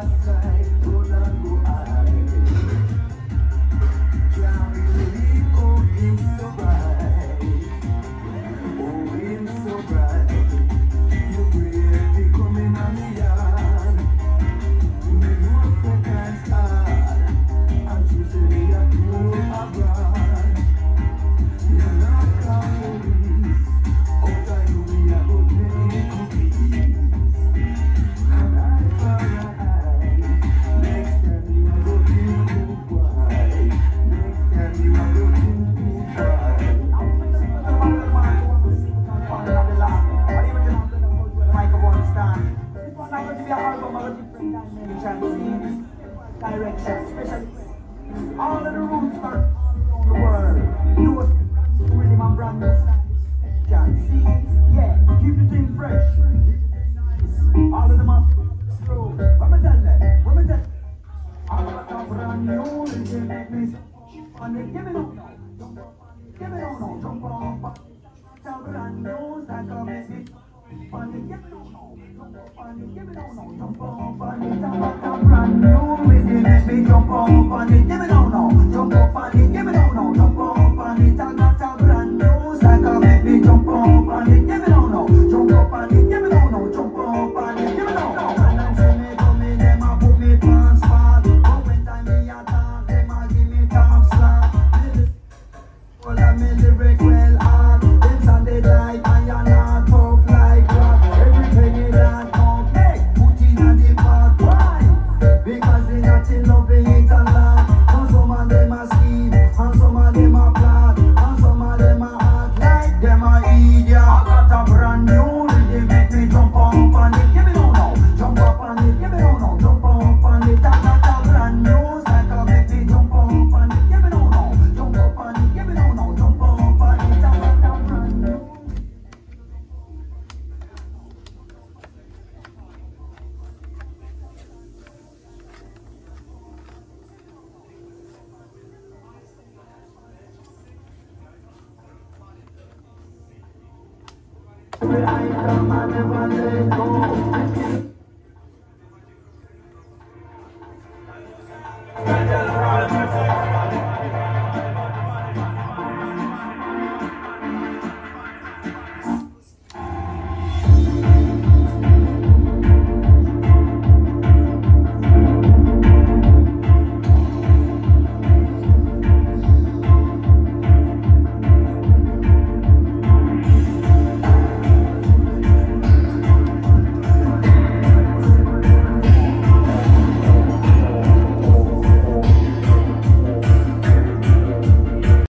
Direction, especially all of the roots are the world. Those rhythm and brand new style. Can see, yeah, keep the thing fresh. All of them are slow. What me tell them? All of them brand new, they make me and they give me no, jump on, brand new, that come make me. Give me no, jump on, brand new, make me jump on, give me no, jump on, give me no, jump on, brand new, that make me jump on, give me no, jump on, give me no, jump on, give me no, and then see me coming, them a put me pants spot, but when time me attack, them a give me top slap, all of me lyric well hard, them Sunday light, I am not tough like rock, every penny that come, hey, put in a the pot, why? Because they not in love, they hate a lot, and some of them a scheme, and some of them a plot, and some of them a act like them a idiot. I got a brand new, they make me jump up on it, give me no, jump up on it, give me no, jump up on it. I got a brand new, that can make me jump up on it, give me no, jump up on it, give me no, jump up on it. I got a brand new. Every item I never let go.